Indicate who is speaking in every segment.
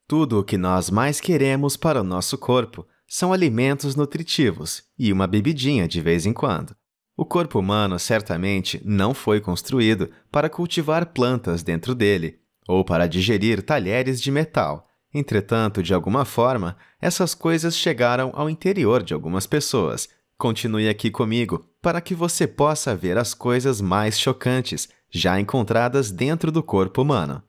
Speaker 1: Tudo o que nós mais queremos para o nosso corpo são alimentos nutritivos e uma bebidinha de vez em quando. O corpo humano certamente não foi construído para cultivar plantas dentro dele ou para digerir talheres de metal. Entretanto, de alguma forma, essas coisas chegaram ao interior de algumas pessoas. Continue aqui comigo para que você possa ver as coisas mais chocantes já encontradas dentro do corpo humano.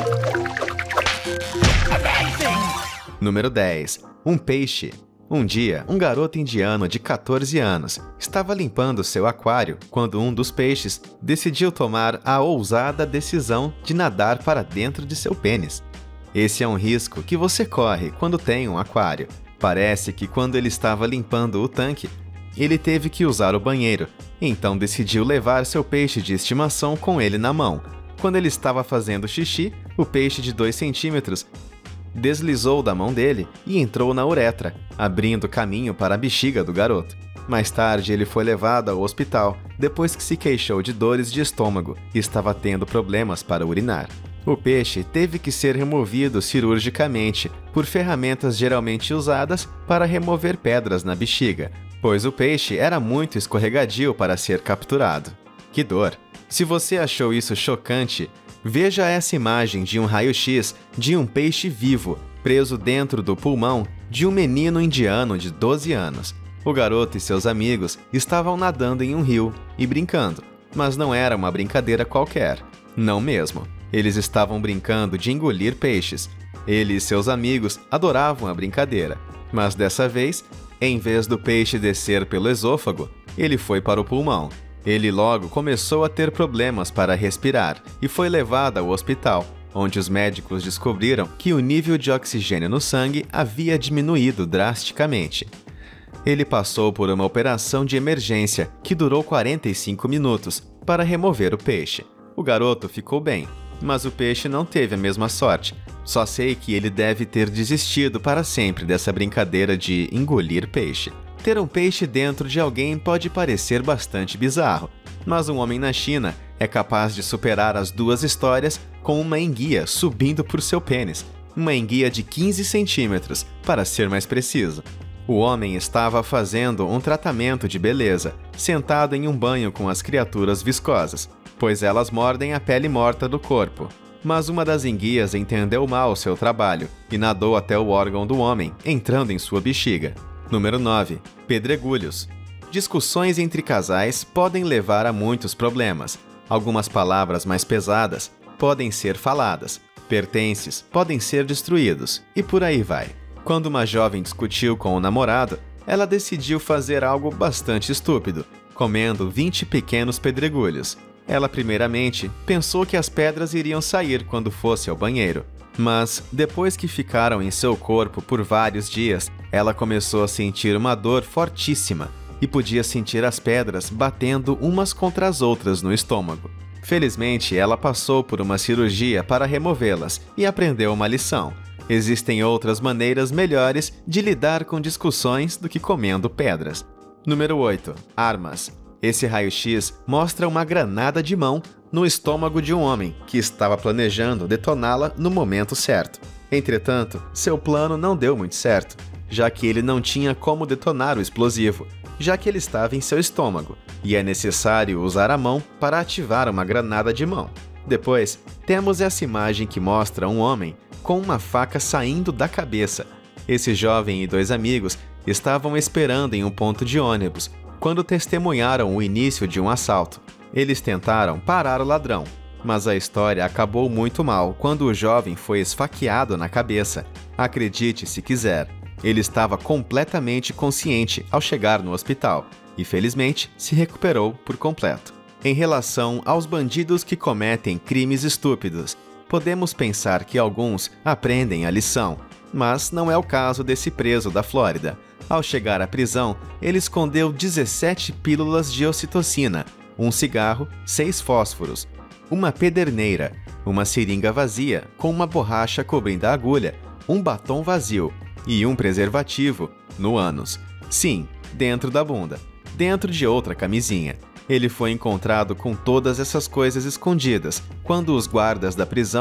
Speaker 1: Número 10. Um peixe. Um dia, um garoto indiano de 14 anos estava limpando seu aquário quando um dos peixes decidiu tomar a ousada decisão de nadar para dentro de seu pênis. Esse é um risco que você corre quando tem um aquário. Parece que quando ele estava limpando o tanque, ele teve que usar o banheiro, então decidiu levar seu peixe de estimação com ele na mão. Quando ele estava fazendo xixi, o peixe de 2 centímetros deslizou da mão dele e entrou na uretra, abrindo caminho para a bexiga do garoto. Mais tarde, ele foi levado ao hospital, depois que se queixou de dores de estômago e estava tendo problemas para urinar. O peixe teve que ser removido cirurgicamente por ferramentas geralmente usadas para remover pedras na bexiga, pois o peixe era muito escorregadio para ser capturado. Que dor! Se você achou isso chocante, veja essa imagem de um raio-x de um peixe vivo preso dentro do pulmão de um menino indiano de 12 anos. O garoto e seus amigos estavam nadando em um rio e brincando, mas não era uma brincadeira qualquer. Não mesmo. Eles estavam brincando de engolir peixes. Ele e seus amigos adoravam a brincadeira, mas dessa vez, em vez do peixe descer pelo esôfago, ele foi para o pulmão. Ele logo começou a ter problemas para respirar e foi levado ao hospital, onde os médicos descobriram que o nível de oxigênio no sangue havia diminuído drasticamente. Ele passou por uma operação de emergência que durou 45 minutos para remover o peixe. O garoto ficou bem, mas o peixe não teve a mesma sorte. Só sei que ele deve ter desistido para sempre dessa brincadeira de engolir peixe. Ter um peixe dentro de alguém pode parecer bastante bizarro, mas um homem na China é capaz de superar as 2 histórias com uma enguia subindo por seu pênis, uma enguia de 15 centímetros, para ser mais preciso. O homem estava fazendo um tratamento de beleza, sentado em um banho com as criaturas viscosas, pois elas mordem a pele morta do corpo. Mas uma das enguias entendeu mal seu trabalho e nadou até o órgão do homem, entrando em sua bexiga. Número 9. Pedregulhos. Discussões entre casais podem levar a muitos problemas. Algumas palavras mais pesadas podem ser faladas, pertences podem ser destruídos, e por aí vai. Quando uma jovem discutiu com o namorado, ela decidiu fazer algo bastante estúpido, comendo 20 pequenos pedregulhos. Ela primeiramente pensou que as pedras iriam sair quando fosse ao banheiro. Mas, depois que ficaram em seu corpo por vários dias, ela começou a sentir uma dor fortíssima e podia sentir as pedras batendo umas contra as outras no estômago. Felizmente, ela passou por uma cirurgia para removê-las e aprendeu uma lição. Existem outras maneiras melhores de lidar com discussões do que comendo pedras. Número 8. Armas. Esse raio-x mostra uma granada de mão no estômago de um homem que estava planejando detoná-la no momento certo. Entretanto, seu plano não deu muito certo, já que ele não tinha como detonar o explosivo, já que ele estava em seu estômago, e é necessário usar a mão para ativar uma granada de mão. Depois, temos essa imagem que mostra um homem com uma faca saindo da cabeça. Esse jovem e 2 amigos estavam esperando em um ponto de ônibus, quando testemunharam o início de um assalto. Eles tentaram parar o ladrão, mas a história acabou muito mal quando o jovem foi esfaqueado na cabeça. Acredite se quiser, ele estava completamente consciente ao chegar no hospital e, felizmente, se recuperou por completo. Em relação aos bandidos que cometem crimes estúpidos, podemos pensar que alguns aprendem a lição, mas não é o caso desse preso da Flórida. Ao chegar à prisão, ele escondeu 17 pílulas de ocitocina, um cigarro, 6 fósforos, uma pederneira, uma seringa vazia com uma borracha cobrindo a agulha, um batom vazio e um preservativo no ânus. Sim, dentro da bunda, dentro de outra camisinha. Ele foi encontrado com todas essas coisas escondidas quando os guardas da prisão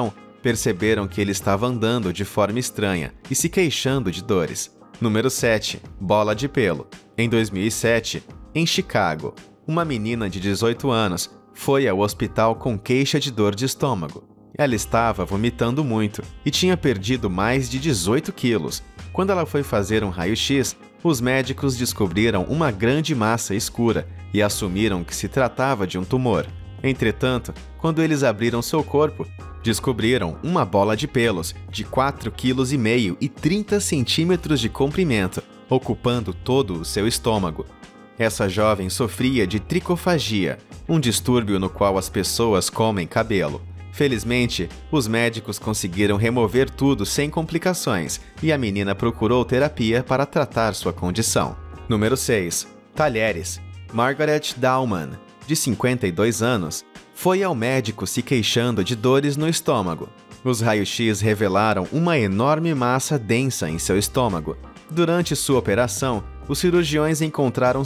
Speaker 1: perceberam que ele estava andando de forma estranha e se queixando de dores. Número 7. Bola de pelo. Em 2007, em Chicago, uma menina de 18 anos foi ao hospital com queixa de dor de estômago. Ela estava vomitando muito e tinha perdido mais de 18 quilos. Quando ela foi fazer um raio-x, os médicos descobriram uma grande massa escura e assumiram que se tratava de um tumor. Entretanto, quando eles abriram seu corpo, descobriram uma bola de pelos de 4,5 kg e 30 centímetros de comprimento, ocupando todo o seu estômago. Essa jovem sofria de tricofagia, um distúrbio no qual as pessoas comem cabelo. Felizmente, os médicos conseguiram remover tudo sem complicações e a menina procurou terapia para tratar sua condição. Número 6. Talheres. Margaret Dauman, de 52 anos, foi ao médico se queixando de dores no estômago. Os raios-x revelaram uma enorme massa densa em seu estômago. Durante sua operação, os cirurgiões encontraram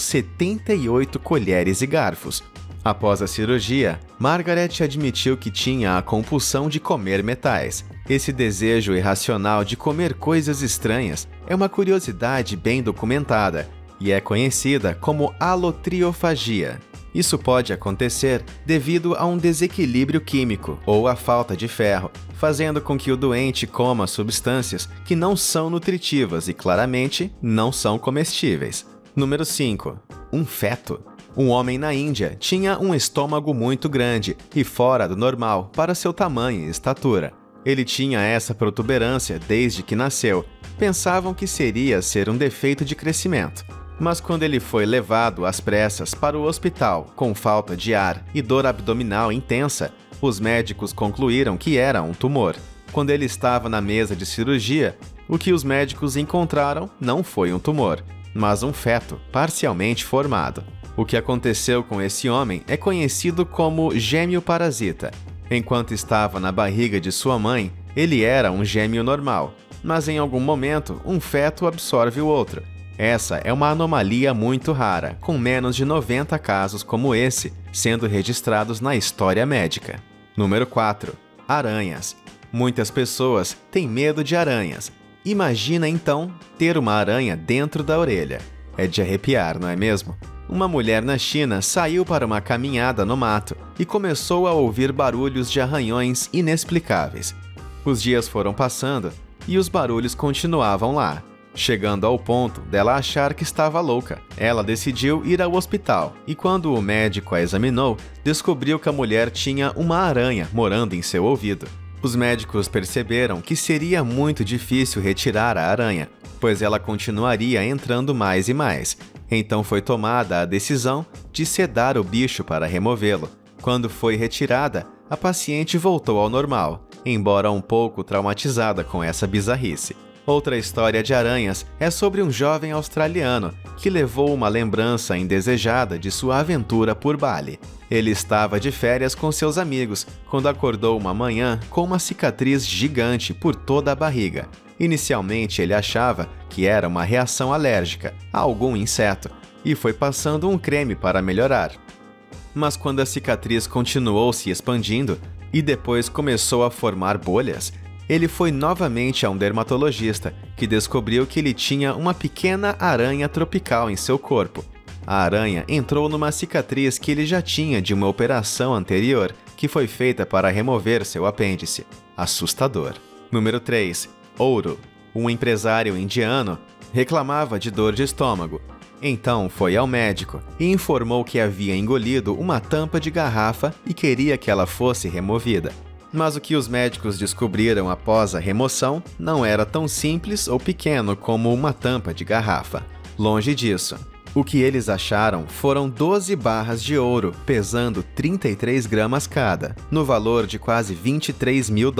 Speaker 1: 78 colheres e garfos. Após a cirurgia, Margaret admitiu que tinha a compulsão de comer metais. Esse desejo irracional de comer coisas estranhas é uma curiosidade bem documentada e é conhecida como alotriofagia. Isso pode acontecer devido a um desequilíbrio químico ou à falta de ferro, fazendo com que o doente coma substâncias que não são nutritivas e claramente não são comestíveis. Número 5. Um feto. Um homem na Índia tinha um estômago muito grande e fora do normal para seu tamanho e estatura. Ele tinha essa protuberância desde que nasceu. Pensavam que seria ser um defeito de crescimento. Mas quando ele foi levado às pressas para o hospital com falta de ar e dor abdominal intensa, os médicos concluíram que era um tumor. Quando ele estava na mesa de cirurgia, o que os médicos encontraram não foi um tumor, mas um feto parcialmente formado. O que aconteceu com esse homem é conhecido como gêmeo parasita. Enquanto estava na barriga de sua mãe, ele era um gêmeo normal, mas em algum momento um feto absorve o outro. Essa é uma anomalia muito rara, com menos de 90 casos como esse sendo registrados na história médica. Número 4. Aranhas. Muitas pessoas têm medo de aranhas. Imagina então ter uma aranha dentro da orelha. É de arrepiar, não é mesmo? Uma mulher na China saiu para uma caminhada no mato e começou a ouvir barulhos de arranhões inexplicáveis. Os dias foram passando e os barulhos continuavam lá, chegando ao ponto dela achar que estava louca. Ela decidiu ir ao hospital e quando o médico a examinou, descobriu que a mulher tinha uma aranha morando em seu ouvido. Os médicos perceberam que seria muito difícil retirar a aranha, pois ela continuaria entrando mais e mais. Então foi tomada a decisão de sedar o bicho para removê-lo. Quando foi retirada, a paciente voltou ao normal, embora um pouco traumatizada com essa bizarrice. Outra história de aranhas é sobre um jovem australiano que levou uma lembrança indesejada de sua aventura por Bali. Ele estava de férias com seus amigos quando acordou uma manhã com uma cicatriz gigante por toda a barriga. Inicialmente ele achava que era uma reação alérgica a algum inseto e foi passando um creme para melhorar. Mas quando a cicatriz continuou se expandindo e depois começou a formar bolhas, ele foi novamente a um dermatologista, que descobriu que ele tinha uma pequena aranha tropical em seu corpo. A aranha entrou numa cicatriz que ele já tinha de uma operação anterior, que foi feita para remover seu apêndice. Assustador. Número 3. Ouro. Um empresário indiano reclamava de dor de estômago. Então foi ao médico e informou que havia engolido uma tampa de garrafa e queria que ela fosse removida. Mas o que os médicos descobriram após a remoção não era tão simples ou pequeno como uma tampa de garrafa. Longe disso. O que eles acharam foram 12 barras de ouro, pesando 33 gramas cada, no valor de quase $23 mil.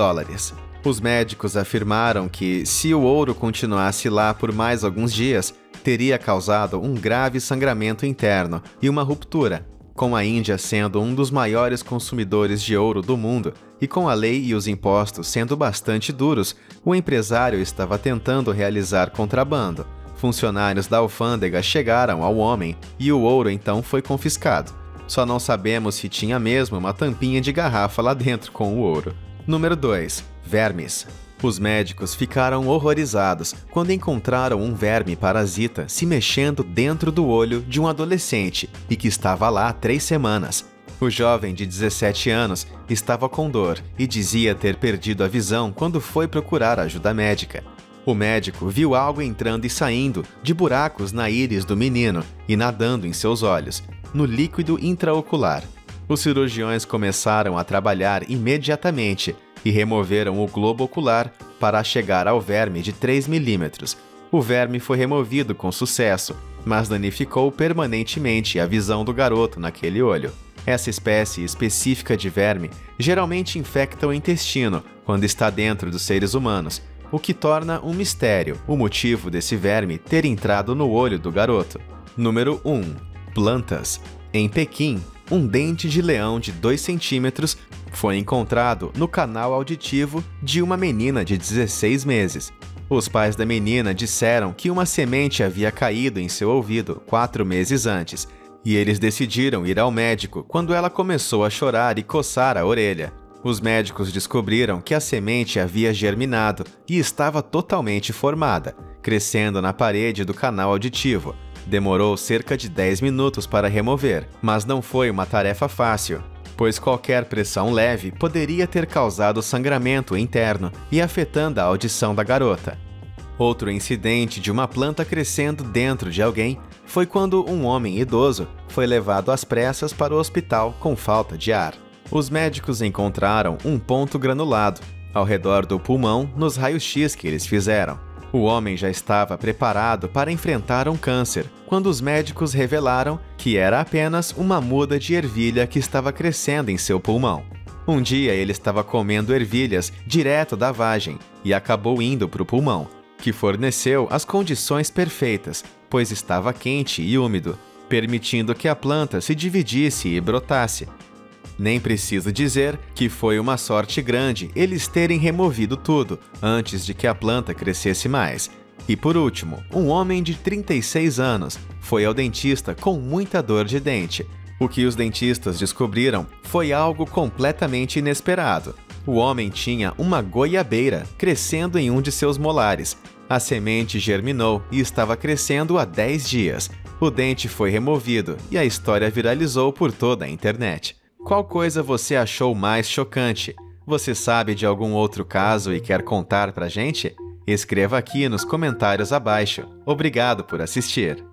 Speaker 1: Os médicos afirmaram que, se o ouro continuasse lá por mais alguns dias, teria causado um grave sangramento interno e uma ruptura. Com a Índia sendo um dos maiores consumidores de ouro do mundo e com a lei e os impostos sendo bastante duros, o empresário estava tentando realizar contrabando. Funcionários da alfândega chegaram ao homem e o ouro então foi confiscado. Só não sabemos se tinha mesmo uma tampinha de garrafa lá dentro com o ouro. Número 2. Vermes. Os médicos ficaram horrorizados quando encontraram um verme parasita se mexendo dentro do olho de um adolescente e que estava lá há 3 semanas. O jovem de 17 anos estava com dor e dizia ter perdido a visão quando foi procurar ajuda médica. O médico viu algo entrando e saindo de buracos na íris do menino e nadando em seus olhos, no líquido intraocular. Os cirurgiões começaram a trabalhar imediatamente e removeram o globo ocular para chegar ao verme de 3 milímetros. O verme foi removido com sucesso, mas danificou permanentemente a visão do garoto naquele olho. Essa espécie específica de verme geralmente infecta o intestino quando está dentro dos seres humanos, o que torna um mistério o motivo desse verme ter entrado no olho do garoto. Número 1. Plantas. Em Pequim, um dente de leão de 2 centímetros foi encontrado no canal auditivo de uma menina de 16 meses. Os pais da menina disseram que uma semente havia caído em seu ouvido 4 meses antes, e eles decidiram ir ao médico quando ela começou a chorar e coçar a orelha. Os médicos descobriram que a semente havia germinado e estava totalmente formada, crescendo na parede do canal auditivo. Demorou cerca de 10 minutos para remover, mas não foi uma tarefa fácil, pois qualquer pressão leve poderia ter causado sangramento interno e afetando a audição da garota. Outro incidente de uma planta crescendo dentro de alguém foi quando um homem idoso foi levado às pressas para o hospital com falta de ar. Os médicos encontraram um ponto granulado ao redor do pulmão nos raios-x que eles fizeram. O homem já estava preparado para enfrentar um câncer, quando os médicos revelaram que era apenas uma muda de ervilha que estava crescendo em seu pulmão. Um dia ele estava comendo ervilhas direto da vagem e acabou indo para o pulmão, que forneceu as condições perfeitas, pois estava quente e úmido, permitindo que a planta se dividisse e brotasse. Nem preciso dizer que foi uma sorte grande eles terem removido tudo antes de que a planta crescesse mais. E por último, um homem de 36 anos foi ao dentista com muita dor de dente. O que os dentistas descobriram foi algo completamente inesperado. O homem tinha uma goiabeira crescendo em um de seus molares. A semente germinou e estava crescendo há 10 dias. O dente foi removido e a história viralizou por toda a internet. Qual coisa você achou mais chocante? Você sabe de algum outro caso e quer contar pra gente? Escreva aqui nos comentários abaixo. Obrigado por assistir!